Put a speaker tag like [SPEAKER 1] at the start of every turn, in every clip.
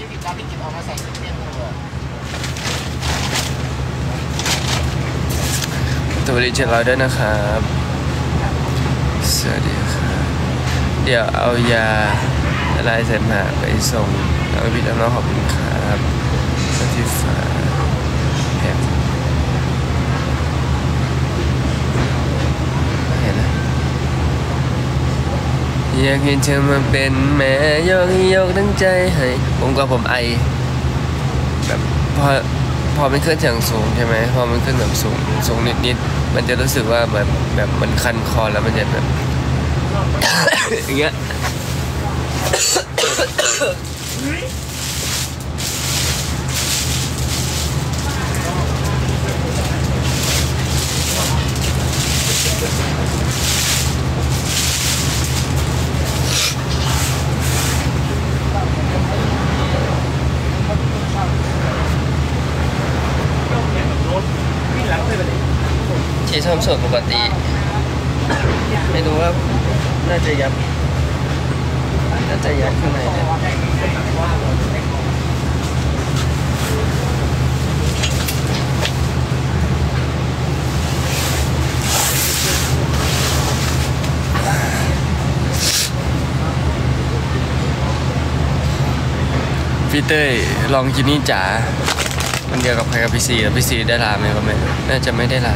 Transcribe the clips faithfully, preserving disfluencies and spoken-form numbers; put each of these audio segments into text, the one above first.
[SPEAKER 1] ปิดตาพี่กินออกมาใส่ชุดเต็มตัว
[SPEAKER 2] สวัสดีเจ้าเราด้วยนะครับสวัสดีครับเดี๋ยวเอายาลายเสมหะไปส่งน้องพี่น้องขอบคุณครับสวัสดีฟ้าแฮมเห็นนะอยากเห็นเธอมาเป็นแม่ยกยกตั้งใจให้ผมก็ผมไอแบบพอพอมันขึ้นเสียงสูงใช่ไหมพอมันขึ้นแบบสูงสูงนิดๆมันจะรู้สึกว่าแบบแบบมันคันคอแล้วมันจะแบบ อย่างเงี้ยชีส้มสดปกติไม่รู้ว่าน่าจะยับน่าจะยับข้างในเนี่ยพี่เต้ยลองกินนี่จ๋ามันเดียวกับใครกับพี่ซีแล้วพี่ซีได้ลาไหมก็ไม่น่าจะไม่ได้ลา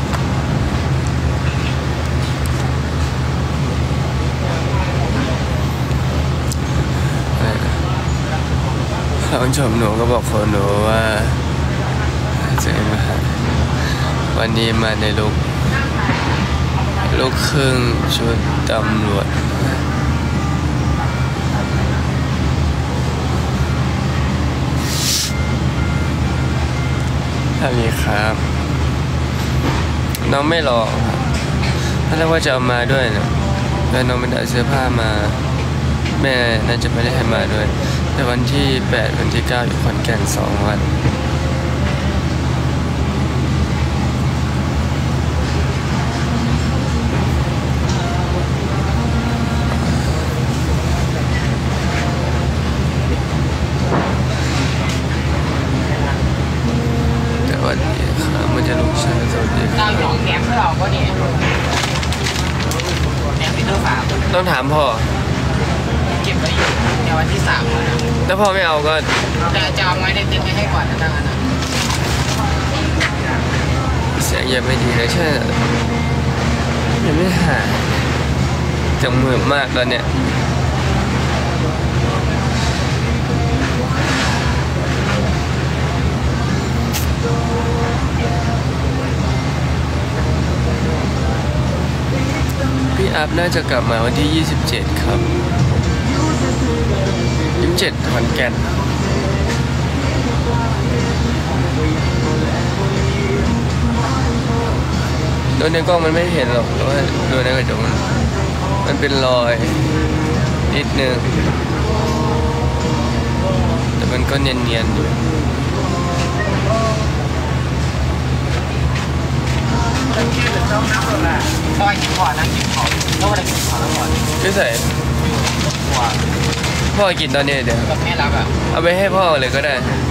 [SPEAKER 2] คนชมหนูก็บอกคนหนูว่าเจอมาวันนี้มาในลุคลุคครึ่งชุดตำรวจถ้ามีครับน้องไม่รอครับถ้าเรียกว่าจะเอามาด้วยนะแล้วน้องไม่ได้เสื้อผ้ามาแม่น่าจะไม่ได้ให้มาด้วยแต่วันที่แปดวันที่เก้าอยู่ขอนแก่นสองวันแต่วันนี้ครับมันจะลูกชายสวัสดีค
[SPEAKER 1] เรา
[SPEAKER 2] รับ
[SPEAKER 1] หยองแหนมให้เราก็ดีแหนมที่ตัวฝา
[SPEAKER 2] ต้องถามพ่อ
[SPEAKER 1] เก็บไว้อยู่ในวันที่สามแล้วนะ
[SPEAKER 2] ถ้าพ่อไม่เอาก็
[SPEAKER 1] แต่จะเอาไว้ในเต็นท์ไว้ให้ก่อนนะทั้งนั้นนะ
[SPEAKER 2] เสียงยังไม่ดีเลยใช่ยังไม่หายจังมือมากตอนเนี้ยพี่อัพน่าจะกลับมาวันที่ยี่สิบเจ็ดครับยี่สิบเจ็ดขอนแก่นโดนในกล้องมันไม่เห็นหรอกแต่ว่าโดนในกระจกมันมันเป็นรอยนิดนึงแต่มันก็เนียนๆอยู่
[SPEAKER 1] ซอยกินก่อนนะกินของแล้วอะไรกินของแล้วก่อน
[SPEAKER 2] พี่ใส่พ่อกินตอนนี้เดี๋ยว
[SPEAKER 1] แบบแม่รักอ่ะ
[SPEAKER 2] เอาไปให้พ่อเลยก็ได้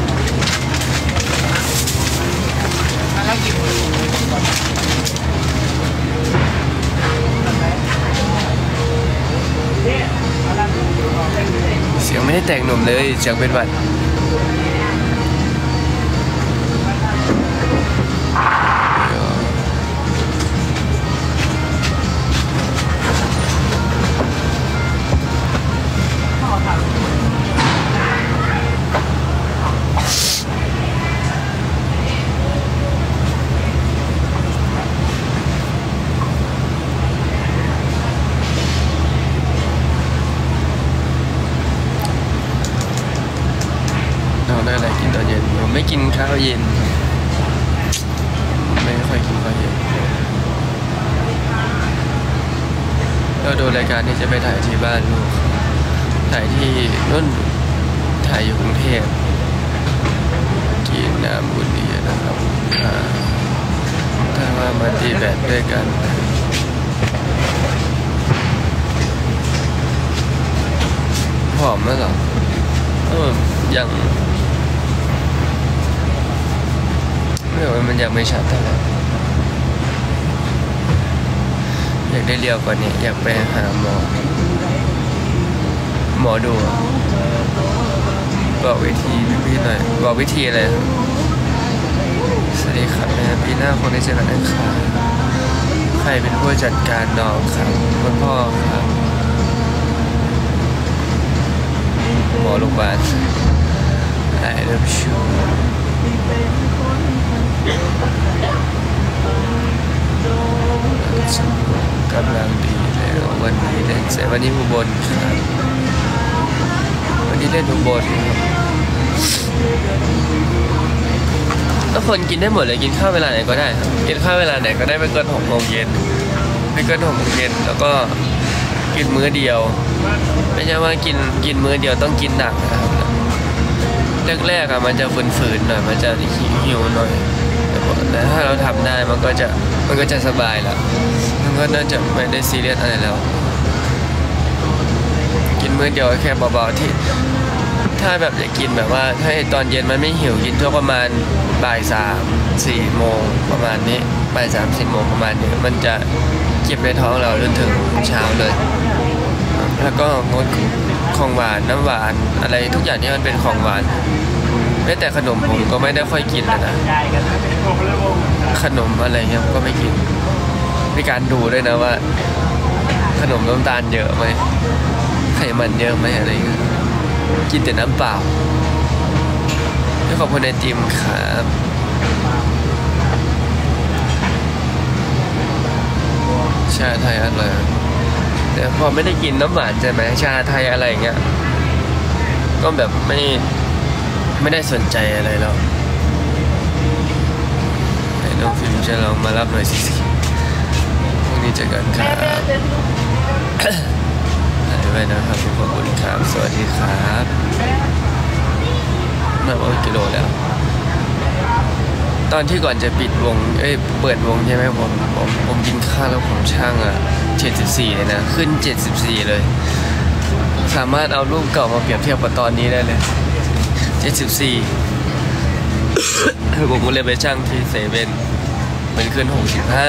[SPEAKER 1] แล้วกิน
[SPEAKER 2] เสียงไม่ได้แตกหนุ่มเลยเสียงเป็นหวัดได้อะไรกินตอนเย็นผมไม่กินข้าวเย็นไม่ค่อยกินข้าวเย็นเราดูรายการที่จะไปถ่ายที่บ้านลูกถ่ายที่นุ่นถ่ายอยู่กรุงเทพกินน้ำบุญดีนะครับถ้าว่ามาตีแบดด้วยกันผอมไหมหรอเออยังไม่รู้ว่ามันยังไม่ชัดเท่าไหร่อยากได้เรียวกว่านี้อยากไปหาหมอหมอดูบอกวิธีพี่หน่อยบอกวิธีอะไรสวัสดีครับแม่ปีหน้าคนได้เจอกันนะครับใครเป็นผู้จัดการน้องครับคุณพ่อครับหมอโรงพยาบาลไอ้เริ่มชูกำลังดีแล้ววันนี้เล่นเสร็จวันนี้อุบลครับวันนี้เล่นอุบลครับทุกคนกินได้หมดเลยกินข้าวเวลาไหนก็ได้ครับกินข้าวเวลาไหนก็ได้ไม่เกินหกโมงเย็นไม่เกินหกโมงเย็นแล้วก็กินมื้อเดียวไม่ใช่ว่ากินกินมื้อเดียวต้องกินหนักนะครับแรกๆอะมันจะฝืนๆหน่อยมันจะหิวหน่อยแต่ถ้าเราทำได้มันก็จะมันก็จะสบายแล้วมันก็น่าจะไม่ได้ซีเรียสอะไรแล้วกินมื้อเดียวแค่เบาๆที่ถ้าแบบอยากกินแบบว่าถ้าตอนเย็นมันไม่หิวกินช่วงประมาณบ่ายสามสี่โมงประมาณนี้บ่ายสามสี่โมงประมาณนี้มันจะเก็บในท้องเราจนถึงเช้าเลยแล้วก็งดของหวานน้ำหวานอะไรทุกอย่างที่มันเป็นของหวานแม้แต่ขนมผมก็ไม่ได้ค่อยกินนะขนมอะไรเงี้ยก็ไม่กินมีการดูด้วยนะว่าขนมน้ำตาลเยอะไหมไขมันเยอะไหมอะไรเงี้ยกินแต่น้ำเปล่าขอบคุณไอติมครับชาไทยอร่อยแต่พอไม่ได้กินน้ำหวานใช่ไหมชาไทยอะไรเงี้ยก็แบบไม่ไม่ได้สนใจอะไรแล้วไอ้น้องฟิล์มจะลองมารับหน่อยสิพรุ่งนี้เจอกันครับไปนะครับขอบคุณครับสวัสดีครับมาเอากิโลแล้วตอนที่ก่อนจะปิดวงเอ้ยเปิดวงใช่ไหมผมผมผมกินข้าวแล้วผมช่างอ่ะเจ็ดสิบสี่เลยนะขึ้นเจ็ดสิบสี่เลยสามารถเอารูปเก่ามาเปรียบเทียบกับตอนนี้ได้เลยเจ็ดสิบสี่ผมก็เลยไปช่างที่เซเว่นมันขึ้นหกสิบห้า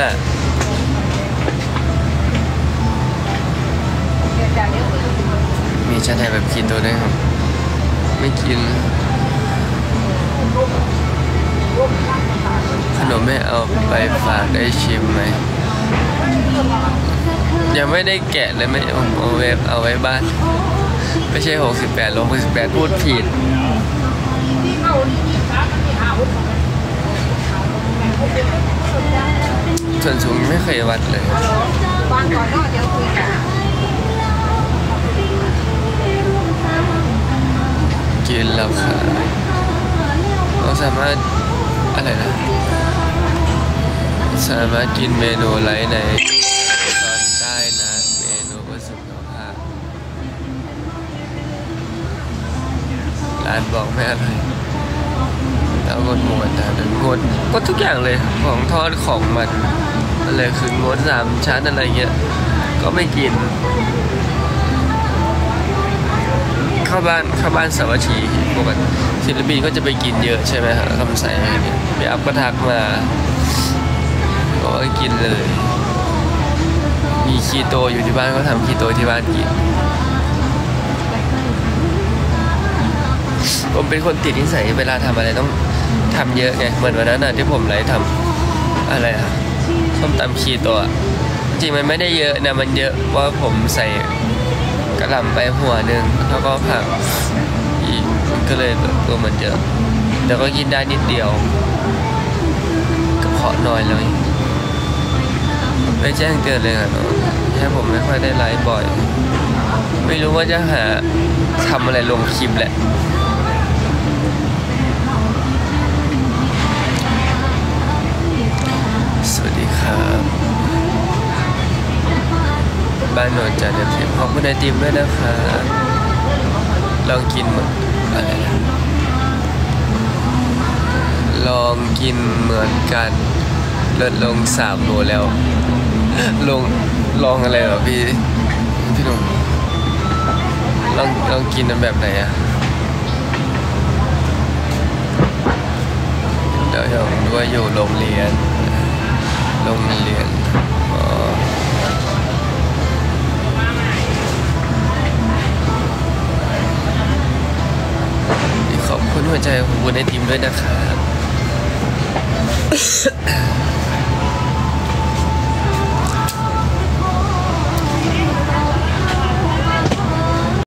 [SPEAKER 2] มีชาไทยแบบกินตัวด้วยครับไม่กินขนมไม่เอาไปฝากได้ชิมไหมยังไม่ได้แกะเลยไม่เอาเอาไว้เอาไว้บ้านไม่ใช่หกสิบแปดลงหกสิบแปดพูดผิดส่วนสูงไม่เคยวัดเลยบ้านก่อนก็เดี๋ยวคุยกันกินแล้วค่ะเราสามารถอะไรนะสามารถกินเมนูไลท์ในตอนได้นะเมนูเพื่อสุขภาพร้านบอกไม่อะไรแล้วงดหมดแต่งดงดทุกอย่างเลยของทอดของมันอะไรคืองดสามชั้นอะไรเงี้ยก็ไม่กินเข้าบ้านเข้าบ้านสาวัตถีปกติศิลปินก็จะไปกินเยอะใช่ไหมฮะคำใสอะไรเงี้ยไปอัพก็ทักมาก็กินเลยมีคีโตอยู่ที่บ้านก็ทำคีโตที่บ้านกินผมเป็นคนติดนิสัยเวลาทำอะไรต้องทำเยอะไงเหมือนวันนั้นน่ะที่ผมไลฟ์ทำอะไรอะส้มตำคีโตะจริงมันไม่ได้เยอะนะมันเยอะเพราะผมใส่กระหล่ำไปหัวหนึ่งแล้วก็ผักอีกก็เลยแบบตัวมันเยอะแต่ก็กินได้นิดเดียวกระเพาะน้อยเลยไม่แจ้งเตือนเลยค่ะแค่ผมไม่ค่อยได้ไลฟ์บ่อยไม่รู้ว่าจะหาทำอะไรลงคลิปแหละสวัสดีครับบ้านโนนจันทร์เต็มขอบคุณไอติมด้วยนะคะลองกินอะไรนะลองกินเหมือนกันลดลงสามโลแล้วลงลองอะไรเหรอพี่พี่หนุ่มลองลองกินแบบไหนอะน้องด้วยอยู่โรงเรียนโรงเรียนอ๋อขอบคุณหัวใจของคุณไอติมด้วยนะครับ